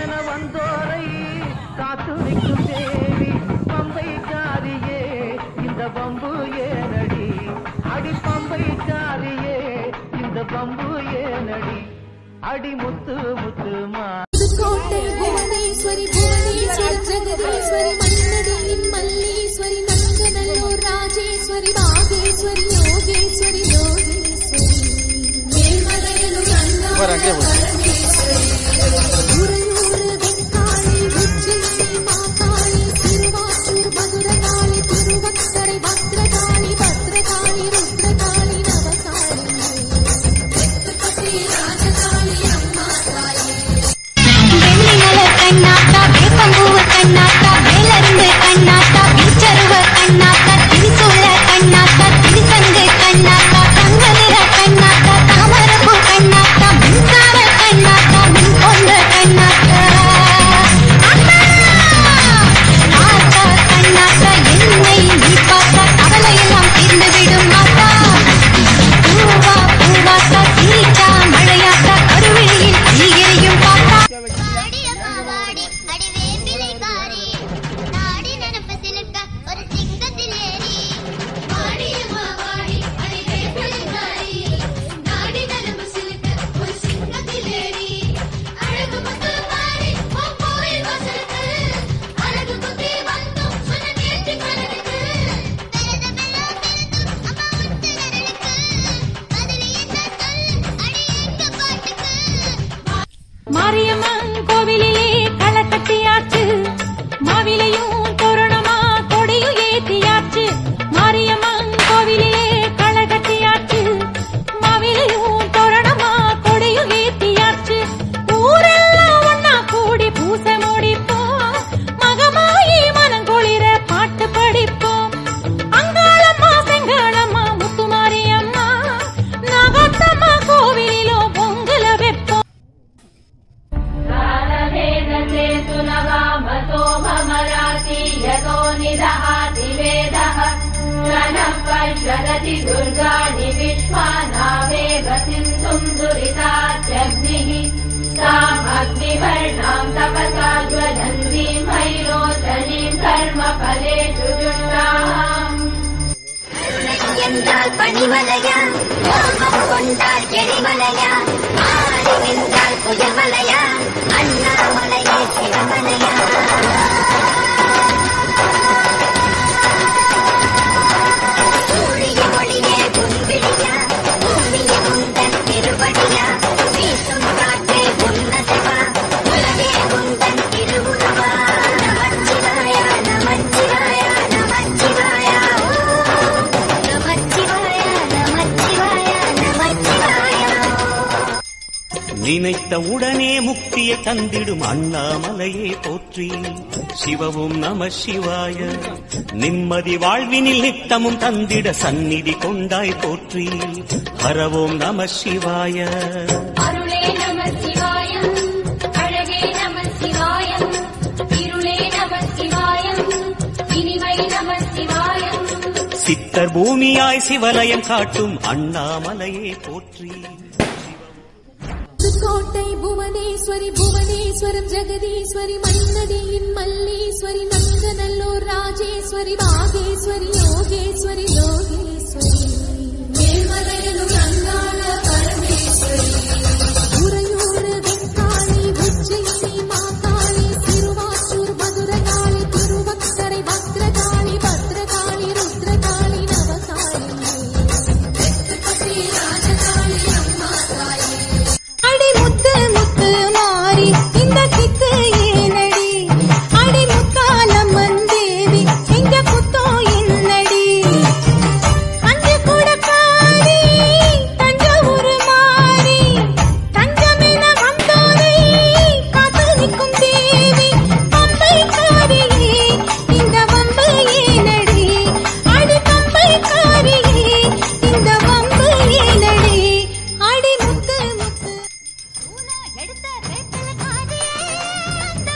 என வந்தோரை காத்து நிற்கும் தேவி பம்பை காரியே இந்த பம்பு ஏனடி அடி பம்பை காரியே இந்த பம்பு ஏனடி அடி முத்து முத்துமா கோட்டை புவனேஸ்வரி புவனேஸ்வரி ஜெகதீஸ்வரி மன்னதியின் மல்லீஸ்வரி நங்கநல்லூர் ராஜேஸ்வரி பாகேஸ்வரி யோகேஸ்வரி யோகேஸ்வரி மேல்மலையனூர் அண்ணாமலை உறையூர் வெக்காளி உச்சினி மாகாளி திருவாச்சூர் மதுரகாளி திருவக்கரை பத்ரகாளி பத்ரகாளி ருத்ரகாளி நவகாளி வெத்தப்பட்டி ராஜகாளி அம்மா காளி கண்ணாத்தா வேப்பம்பூவ கண்ணாத்தா வேலருந்து கண்ணாத்தா வீச்சருவ கண்ணாத்தா திரிசூல கண்ணாத்தா திரிசங்கு கண்ணாத்தா தங்கநிற கண்ணாத்தா தாமரப்பூ கண்ணாத்தா மின்சார கண்ணாத்தா மின் கொண்ட கண்ணாத்தா ஆத்தா கண்ணாத்தா என்னை நீ பார்த்தா கவலையெல்லாம் தீர்ந்து விடும் மாத்தா பூவா பூவாத்தா தீச்சா மழையாத்தா கருவிழியில் தீயையும் பார்த்தா மாரியம்மன் கோவிலிலே களை கட்டியாச்சு மாவிலையும் தோரணமா கொடியும் ஏத்தியாச்சு மாரியம்மன் கோவிலிலே களை கட்டியாச்சு மாவிலையும் தோரணமா கொடியும் ஏத்தியாச்சு ஊரெல்லாம் ஒன்னா கூடி பூசை முடிப்போம் மகமாயி மனங்குளிர பாட்டு படிப்போம் அங்காளம்மா செங்காளம்மா முத்துமாரியம்மா நாகத்தம்மா கோவிலிலோ பொங்கல வைப்போம் यतो निदहाति वेदः रणः पश्यति दुर्गाणि विश्वानावेव सिन्धुम् दुरितात्यग्निः तामग्निवर्णाम् तपसा ज्वलन्तीम् भैरोचनीम् कर्मफलेषु जुष्टाम् என்றால் பனிமலையா மோகம் கொண்டால் எரிமலையா ஆடி நின்றால் புயமலையா அண்ணாமலையே சிவமலையா சூழிய மொழியே புன்பிடியா பூமிய முந்தன் திருவடியா வீசும் காற்றே புன்னசவா உலகே முந்தன் திருவுருவா நமச்சிவாயா நமச்சிவாயா நமச்சிவாயா நினைத்த உடனே முக்தியை தந்திடும் அண்ணாமலையே போற்றி சிவவும் நம சிவாய நிம்மதி வாழ்வினில் நித்தமும் தந்திட சந்நிதி கொண்டாய் போற்றி ஹரவோம் நம சிவாய அருளே நம சிவாயம் அழகே நம சிவாயம் இருளே நம சிவாயம் இனிமை நம சிவாயம் சித்தர் பூமியாய் சிவலயம் காட்டும் அண்ணாமலையே போற்றி கோட்டை புவனேஸ்வரி புவனேஸ்வரம் ஜெகதீஸ்வரி மன்னதியின் மல்லீஸ்வரி நங்கநல்லூர் ராஜேஸ்வரி பாகேஸ்வரி யோகேஸ்வரி யோகேஸ்வரி மேல்மலையனூர் அங்காள பரமேஸ்வரி உறையூர் வெக்காளி உச்சினி மாகாளி திருவாச்சூர் மதுரகாளி திருவக்கரை பத்ரகாளி பத்ரகாளி ருத்ரகாளி நவகாளி வெத்தப்பட்டி ராஜகாளி அம்மா காளி அடி முத்து முத்து மாறி இந்த கித்து ஏனடி அடி முத்தாலம்மன் தேவி எங்க புத்தோ என்னடி அஞ்சு கூடக்காரி தஞ்சாவூர் மாறி தஞ்சமென வந்தோரை காத்து நிற்கும் தேவி பம்பை காரியே இந்த வம்பு ஏனடி அடி பம்பை காரியே இந்த வம்பு ஏனடி அடி முத்து முத்து எடுத்த வேப்பில காதியே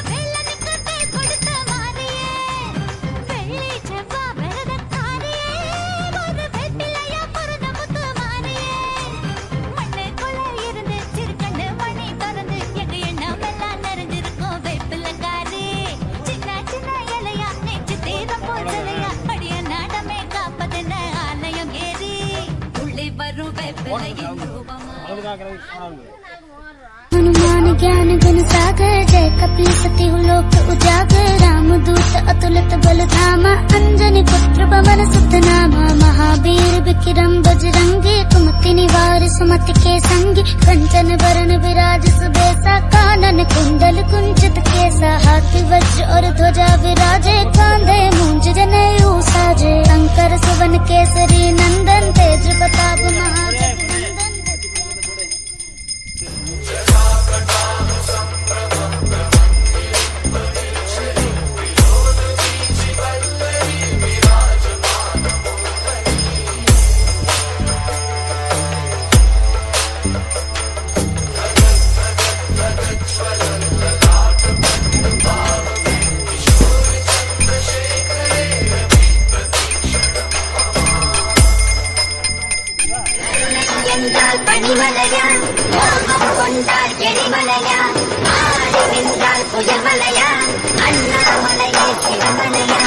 हनुमान ज्ञान गुण सागर जय कपि सति लोक उजागर रामदूत अतुलित बल धामा अंजनी पुत्र पवन सुत नामा महावीर विक्रम बजरंगी कुमति निवार सुमति के संगी कंचन वरण विराज सुबेसा कानन कुंडल कुंचित केसा हाथी वज्र और ध्वजा विराजे कांधे मूंज जनेऊ साजे शंकर सुवन केसरी नंदन तेज प्रताप महाजगवंदन। பனிமலையா மோகம் கொண்டால் எரிமலையா ஆடி நின்றால் புயமலையா அண்ணாமலையே சிவமலையா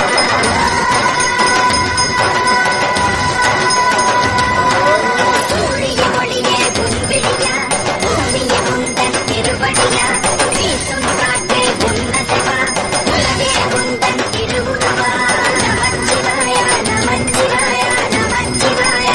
சூரிய ஒளியே புன்பிடியா பூமிய குந்தன் திருவடியா வீசும் காற்றே புன்னசவா உலகே குந்தன் திருவுருவா நமச்சிவாயா நமச்சிவாயா நமச்சிவாயா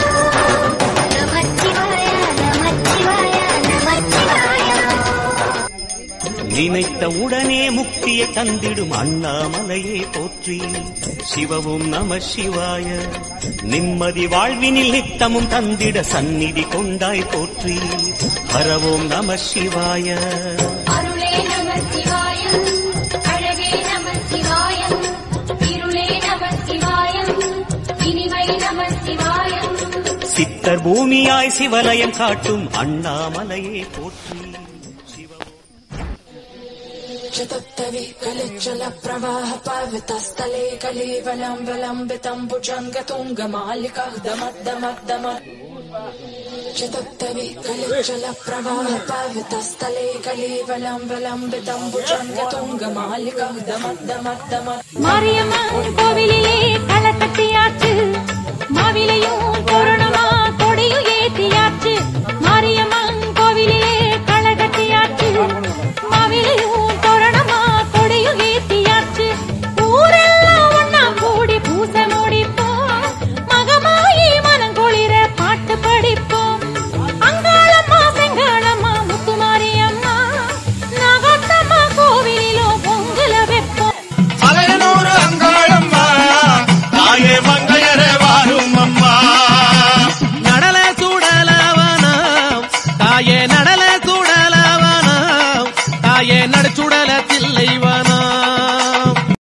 நினைத்த உடனே முக்தியை தந்திடும் அண்ணாமலையே போற்றி சிவவும் நம சிவாய நிம்மதி வாழ்வினில் நித்தமும் தந்திட சந்நிதி கொண்டாய் போற்றி ஹரவோம் நம சிவாய அருளே நம சிவாயம் அழகே நம சிவாயம் இருளே நம சிவாயம் இனிமை நம சிவாயம் சித்தர் பூமியாய் சிவலயம் காட்டும் அண்ணாமலையே போற்றி चतुत्तवे कलिचल प्रवाह पावितस्थले कलेवलम्बलम्बितं भुजङ्गतुङ्गमालिकः दमद्दमद्दमत् चतुत्तवे कलिचल प्रवाह पावितस्थले कलेवलम्बलम्बितं भुजङ्गतुङ्गमालिकः दमद्दमद्दमत् மாரியம்மன் கோவிலிலே களை கட்டியாச்சு மாவிலையும் தோரணமா கொடியும் ஏத்தியாச்சு மாரியம்மன் கோவிலிலே களை கட்டியாச்சு மாவிலையும் தோரணமா கொடியும் ஏத்தியாச்சு ஊரெல்லாம் ஒன்னா கூடி பூசை முடிப்போம் மகமாயி மனம் குளிர பாட்டு படிப்போம் அங்காளம்மா செங்காளம்மா முத்துமாரியம்மா நாகத்தம்மா கோவிலிலோ பொங்கல வைப்போம் அலையனூர் அங்காளம்மா தாயே மங்கையரே வாரும் அம்மா நடல சூடலவனம் தாயே நடல சூடலவனம் தாயே நடுச்சுடல தில்லை